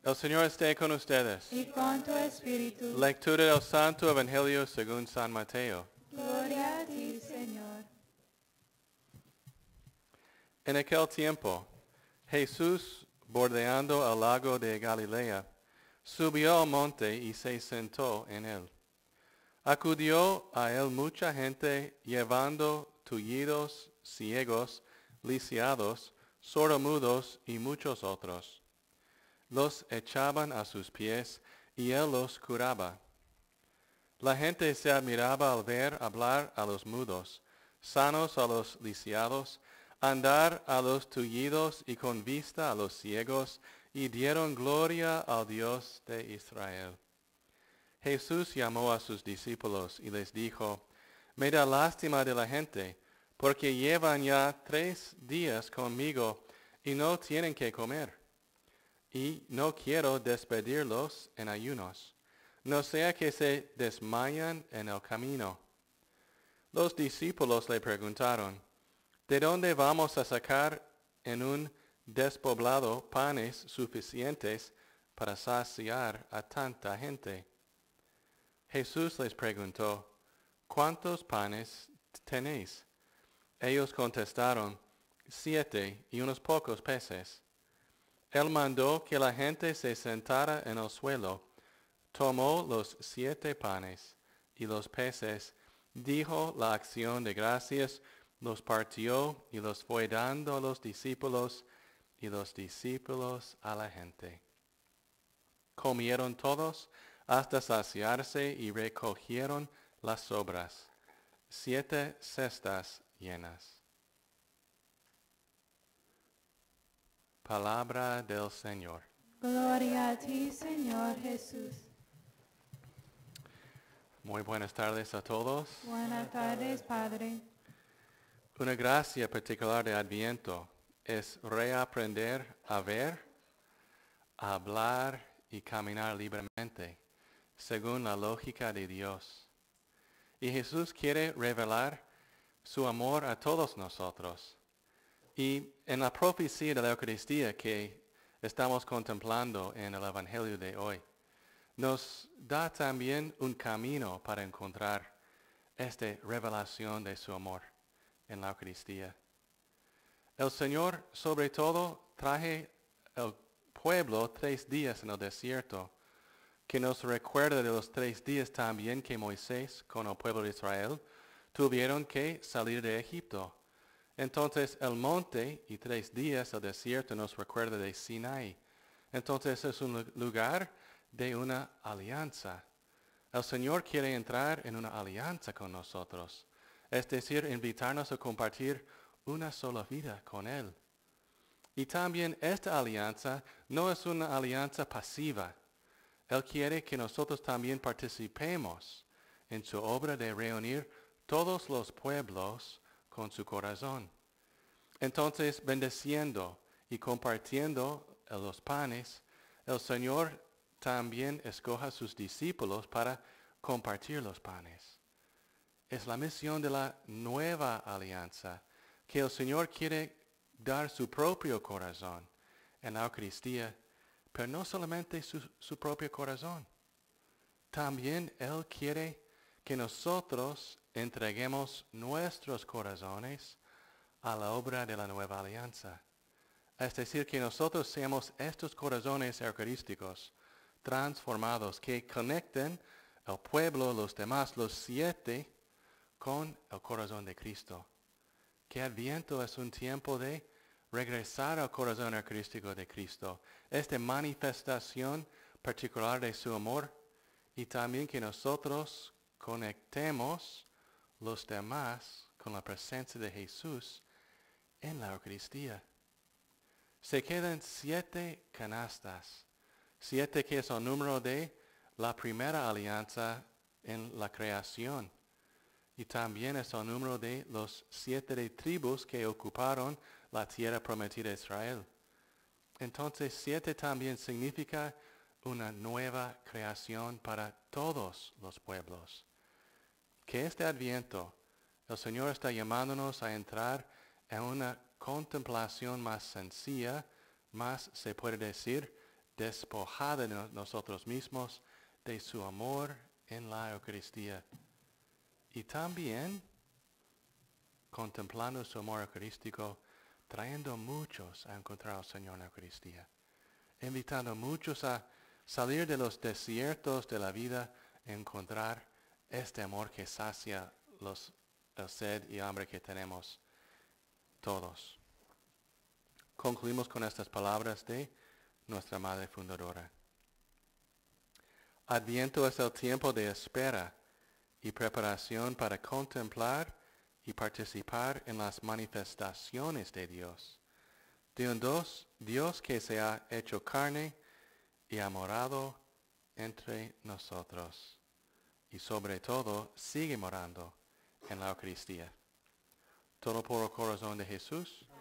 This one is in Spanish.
El Señor esté con ustedes. y con tu espíritu. Lectura del Santo Evangelio según San Mateo. Gloria a ti, Señor. En aquel tiempo, Jesús, bordeando el lago de Galilea, subió al monte y se sentó en él. Acudió a él mucha gente llevando tullidos, ciegos, lisiados, sordomudos y muchos otros. Los echaban a sus pies y él los curaba. La gente se admiraba al ver hablar a los mudos, sanos a los lisiados, andar a los tullidos y con vista a los ciegos, y dieron gloria al Dios de Israel. Jesús llamó a sus discípulos y les dijo, me da lástima de la gente, porque llevan ya 3 días conmigo y no tienen que comer. Y no quiero despedirlos en ayunos, no sea que se desmayan en el camino. Los discípulos le preguntaron, ¿de dónde vamos a sacar en un despoblado panes suficientes para saciar a tanta gente? Jesús les preguntó, ¿cuántos panes tenéis? Ellos contestaron, 7 y unos pocos peces. Él mandó que la gente se sentara en el suelo, tomó los 7 panes y los peces, dijo la acción de gracias, los partió y los fue dando a los discípulos y los discípulos a la gente. Comieron todos hasta saciarse y recogieron las sobras, 7 cestas llenas. Palabra del Señor. Gloria a ti, Señor Jesús. Muy buenas tardes a todos. Buenas tardes, Padre. Una gracia particular de Adviento es reaprender a ver, a hablar y caminar libremente, según la lógica de Dios. Y Jesús quiere revelar su amor a todos nosotros. Y en la profecía de la Eucaristía que estamos contemplando en el Evangelio de hoy, nos da también un camino para encontrar esta revelación de su amor en la Eucaristía. El Señor, sobre todo, traje al pueblo 3 días en el desierto, que nos recuerda de los 3 días también que Moisés con el pueblo de Israel tuvieron que salir de Egipto. Entonces el monte y 3 días el desierto nos recuerda de Sinaí. Entonces es un lugar de una alianza. El Señor quiere entrar en una alianza con nosotros, es decir, invitarnos a compartir una sola vida con Él. Y también esta alianza no es una alianza pasiva. Él quiere que nosotros también participemos en su obra de reunir todos los pueblos con su corazón. Entonces, bendeciendo y compartiendo los panes, el Señor también escoge a sus discípulos para compartir los panes. Es la misión de la nueva alianza, que el Señor quiere dar su propio corazón en la Eucaristía, pero no solamente su propio corazón. También Él quiere que nosotros entreguemos nuestros corazones a la obra de la nueva alianza. Es decir, que nosotros seamos estos corazones eucarísticos transformados que conecten al pueblo, los demás, los 7, con el corazón de Cristo. Que Adviento es un tiempo de regresar al corazón eucarístico de Cristo. Esta manifestación particular de su amor y también que nosotros conectemos los demás con la presencia de Jesús en la Eucaristía. Se quedan 7 canastas, 7 que es el número de la primera alianza en la creación. Y también es el número de los 7 de tribus que ocuparon la tierra prometida de Israel. Entonces 7 también significa una nueva creación para todos los pueblos. Que este Adviento, el Señor está llamándonos a entrar en una contemplación más sencilla, más se puede decir despojada de nosotros mismos, de su amor en la Eucaristía. Y también contemplando su amor eucarístico, trayendo muchos a encontrar al Señor en la Eucaristía. Invitando a muchos a salir de los desiertos de la vida, encontrar este amor que sacia el sed y hambre que tenemos todos. Concluimos con estas palabras de nuestra Madre Fundadora. Adviento es el tiempo de espera y preparación para contemplar y participar en las manifestaciones de Dios. De un Dios que se ha hecho carne y ha morado entre nosotros. Y sobre todo sigue morando en la Eucaristía. Todo por el corazón de Jesús.